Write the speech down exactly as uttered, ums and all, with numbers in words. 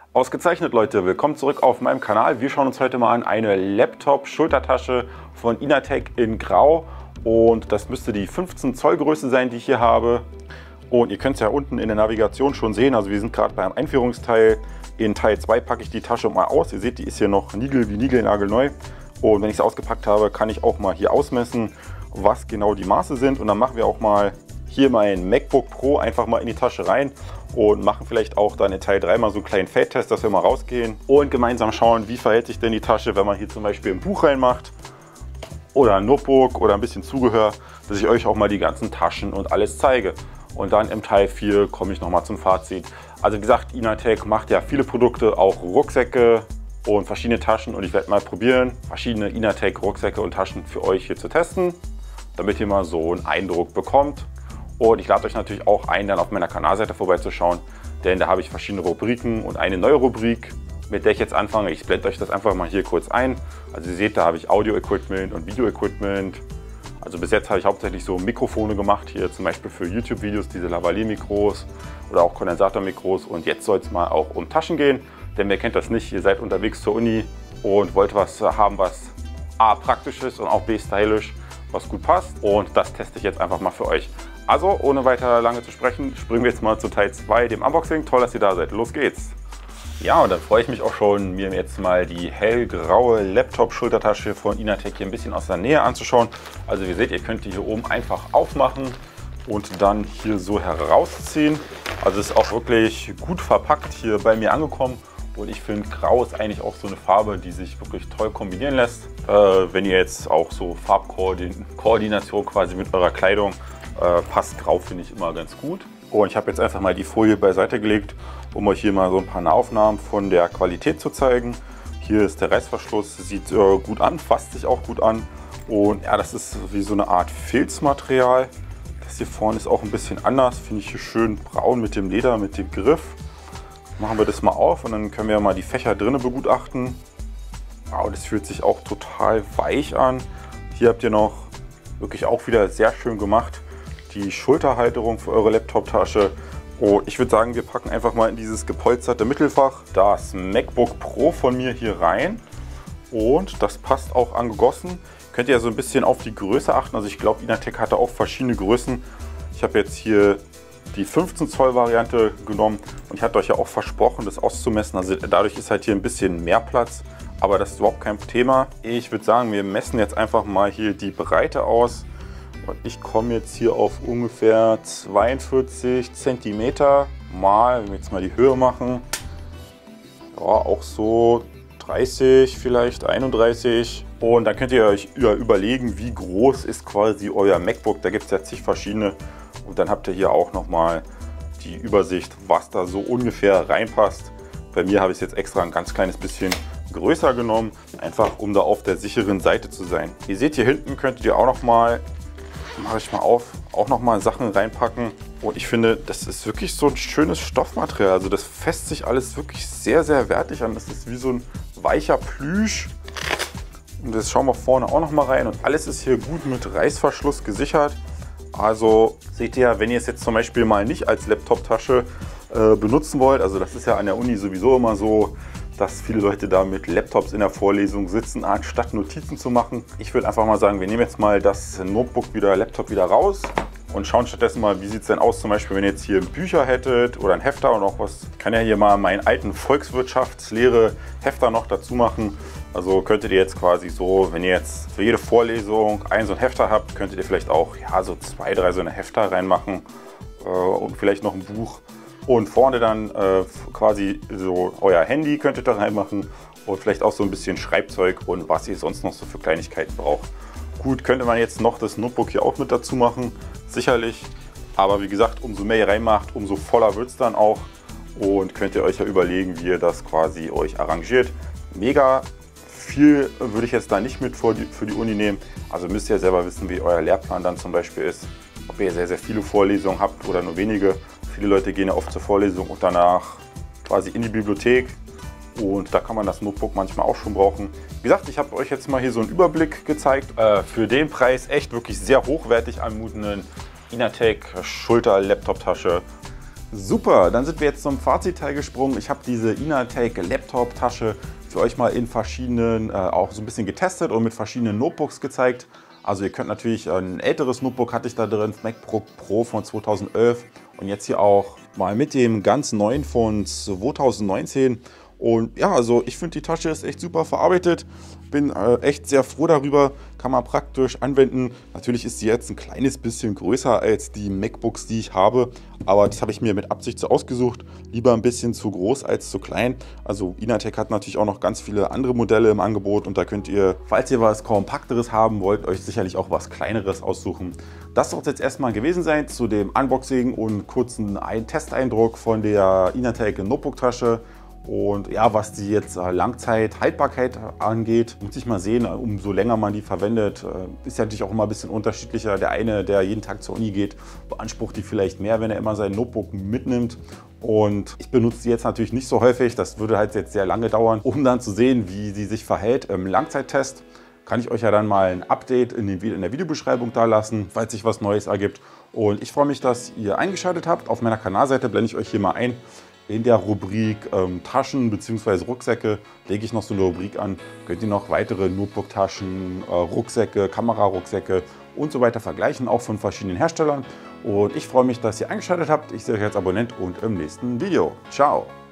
Ausgezeichnet, Leute, willkommen zurück auf meinem Kanal. Wir schauen uns heute mal an eine Laptop-Schultertasche von Inateck in Grau und das müsste die fünfzehn Zoll Größe sein, die ich hier habe. Und ihr könnt es ja unten in der Navigation schon sehen, also wir sind gerade beim Einführungsteil. In Teil zwei packe ich die Tasche mal aus. Ihr seht, die ist hier noch Nigel wie Nigelnagelneu. Und wenn ich sie ausgepackt habe, kann ich auch mal hier ausmessen, was genau die Maße sind. Und dann machen wir auch mal hier mein MacBook Pro einfach mal in die Tasche rein und machen vielleicht auch dann in Teil drei mal so einen kleinen Feldtest, dass wir mal rausgehen und gemeinsam schauen, wie verhält sich denn die Tasche, wenn man hier zum Beispiel ein Buch reinmacht oder ein Notebook oder ein bisschen Zubehör, dass ich euch auch mal die ganzen Taschen und alles zeige. Und dann im Teil vier komme ich nochmal zum Fazit. Also wie gesagt, Inateck macht ja viele Produkte, auch Rucksäcke und verschiedene Taschen, und ich werde mal probieren, verschiedene Inateck Rucksäcke und Taschen für euch hier zu testen, damit ihr mal so einen Eindruck bekommt. Und ich lade euch natürlich auch ein, dann auf meiner Kanalseite vorbeizuschauen, denn da habe ich verschiedene Rubriken und eine neue Rubrik, mit der ich jetzt anfange. Ich blende euch das einfach mal hier kurz ein. Also ihr seht, da habe ich Audio-Equipment und Video-Equipment. Also bis jetzt habe ich hauptsächlich so Mikrofone gemacht, hier zum Beispiel für YouTube-Videos, diese Lavalier-Mikros oder auch Kondensator-Mikros. Und jetzt soll es mal auch um Taschen gehen, denn wer kennt das nicht, ihr seid unterwegs zur Uni und wollt was haben, was A, praktisch ist und auch B, stylisch, was gut passt. Und das teste ich jetzt einfach mal für euch. Also, ohne weiter lange zu sprechen, springen wir jetzt mal zu Teil zwei, dem Unboxing. Toll, dass ihr da seid. Los geht's! Ja, und dann freue ich mich auch schon, mir jetzt mal die hellgraue Laptop-Schultertasche von Inateck hier ein bisschen aus der Nähe anzuschauen. Also wie ihr seht, ihr könnt die hier oben einfach aufmachen und dann hier so herausziehen. Also ist auch wirklich gut verpackt hier bei mir angekommen. Und ich finde, Grau ist eigentlich auch so eine Farbe, die sich wirklich toll kombinieren lässt. Äh, wenn ihr jetzt auch so Farbkoordination quasi mit eurer Kleidung Äh, passt Grau, finde ich immer ganz gut. Und ich habe jetzt einfach mal die Folie beiseite gelegt, um euch hier mal so ein paar Nahaufnahmen von der Qualität zu zeigen. Hier ist der Reißverschluss, sieht äh, gut an, fasst sich auch gut an. Und ja, das ist wie so eine Art Filzmaterial. Das hier vorne ist auch ein bisschen anders, finde ich hier schön braun mit dem Leder, mit dem Griff. Machen wir das mal auf und dann können wir mal die Fächer drinnen begutachten. Wow, das fühlt sich auch total weich an. Hier habt ihr noch wirklich auch wieder sehr schön gemacht die Schulterhalterung für eure Laptop-Tasche. Und ich würde sagen, wir packen einfach mal in dieses gepolsterte Mittelfach das MacBook Pro von mir hier rein. Und das passt auch angegossen. Könnt ihr ja so ein bisschen auf die Größe achten. Also ich glaube, Inateck hatte auch verschiedene Größen. Ich habe jetzt hier die fünfzehn Zoll Variante genommen. Und ich hatte euch ja auch versprochen, das auszumessen. Also dadurch ist halt hier ein bisschen mehr Platz. Aber das ist überhaupt kein Thema. Ich würde sagen, wir messen jetzt einfach mal hier die Breite aus. Und ich komme jetzt hier auf ungefähr zweiundvierzig Zentimeter mal, wenn wir jetzt mal die Höhe machen, ja, auch so dreißig, vielleicht einunddreißig. Und dann könnt ihr euch überlegen, wie groß ist quasi euer MacBook. Da gibt es ja zig verschiedene. Und dann habt ihr hier auch nochmal die Übersicht, was da so ungefähr reinpasst. Bei mir habe ich es jetzt extra ein ganz kleines bisschen größer genommen, einfach um da auf der sicheren Seite zu sein. Ihr seht, hier hinten könntet ihr auch nochmal, mache ich mal auf, auch noch mal Sachen reinpacken. Und ich finde, das ist wirklich so ein schönes Stoffmaterial. Also das fässt sich alles wirklich sehr, sehr wertig an. Das ist wie so ein weicher Plüsch. Und das schauen wir vorne auch noch mal rein. Und alles ist hier gut mit Reißverschluss gesichert. Also seht ihr, wenn ihr es jetzt zum Beispiel mal nicht als Laptop-Tasche äh, benutzen wollt, also das ist ja an der Uni sowieso immer so, dass viele Leute da mit Laptops in der Vorlesung sitzen, anstatt Notizen zu machen. Ich würde einfach mal sagen, wir nehmen jetzt mal das Notebook wieder, Laptop wieder raus und schauen stattdessen mal, wie sieht es denn aus, zum Beispiel, wenn ihr jetzt hier Bücher hättet oder ein Hefter und auch was. Ich kann ja hier mal meinen alten Volkswirtschaftslehre Hefter noch dazu machen. Also könntet ihr jetzt quasi so, wenn ihr jetzt für jede Vorlesung ein so ein Hefter habt, könntet ihr vielleicht auch ja, so zwei, drei so eine Hefter reinmachen äh, und vielleicht noch ein Buch. Und vorne dann äh, quasi so euer Handy könnt ihr da reinmachen und vielleicht auch so ein bisschen Schreibzeug und was ihr sonst noch so für Kleinigkeiten braucht. Gut, könnte man jetzt noch das Notebook hier auch mit dazu machen, sicherlich. Aber wie gesagt, umso mehr ihr reinmacht, umso voller wird es dann auch. Und könnt ihr euch ja überlegen, wie ihr das quasi euch arrangiert. Mega viel würde ich jetzt da nicht mit für die, für die Uni nehmen. Also müsst ihr ja selber wissen, wie euer Lehrplan dann zum Beispiel ist. Ob ihr sehr, sehr viele Vorlesungen habt oder nur wenige. Viele Leute gehen ja oft zur Vorlesung und danach quasi in die Bibliothek. Und da kann man das Notebook manchmal auch schon brauchen. Wie gesagt, ich habe euch jetzt mal hier so einen Überblick gezeigt. Äh, für den Preis echt wirklich sehr hochwertig anmutenden Inateck Schulter-Laptop-Tasche. Super, dann sind wir jetzt zum Fazitteil gesprungen. Ich habe diese Inateck Laptop-Tasche für euch mal in verschiedenen, äh, auch so ein bisschen getestet und mit verschiedenen Notebooks gezeigt. Also ihr könnt natürlich, ein älteres Notebook hatte ich da drin, MacBook Pro von zweitausendelf und jetzt hier auch mal mit dem ganz neuen von zweitausendneunzehn. Und ja, also ich finde, die Tasche ist echt super verarbeitet. Bin äh, echt sehr froh darüber. Kann man praktisch anwenden. Natürlich ist sie jetzt ein kleines bisschen größer als die MacBooks, die ich habe. Aber das habe ich mir mit Absicht so ausgesucht. Lieber ein bisschen zu groß als zu klein. Also Inateck hat natürlich auch noch ganz viele andere Modelle im Angebot. Und da könnt ihr, falls ihr was Kompakteres haben wollt, euch sicherlich auch was Kleineres aussuchen. Das soll es jetzt erstmal gewesen sein zu dem Unboxing und kurzen Testeindruck von der Inateck Notebook-Tasche. Und ja, was die jetzt Langzeit-Haltbarkeit angeht, muss ich mal sehen, umso länger man die verwendet, ist ja natürlich auch immer ein bisschen unterschiedlicher. Der eine, der jeden Tag zur Uni geht, beansprucht die vielleicht mehr, wenn er immer sein Notebook mitnimmt. Und ich benutze die jetzt natürlich nicht so häufig, das würde halt jetzt sehr lange dauern, um dann zu sehen, wie sie sich verhält im Langzeittest. Kann ich euch ja dann mal ein Update in, den, in der Videobeschreibung da lassen, falls sich was Neues ergibt. Und ich freue mich, dass ihr eingeschaltet habt. Auf meiner Kanalseite blende ich euch hier mal ein. In der Rubrik ähm, Taschen bzw. Rucksäcke lege ich noch so eine Rubrik an. Könnt ihr noch weitere Notebook-Taschen, äh, Rucksäcke, Kamerarucksäcke und so weiter vergleichen, auch von verschiedenen Herstellern. Und ich freue mich, dass ihr eingeschaltet habt. Ich sehe euch als Abonnent und im nächsten Video. Ciao!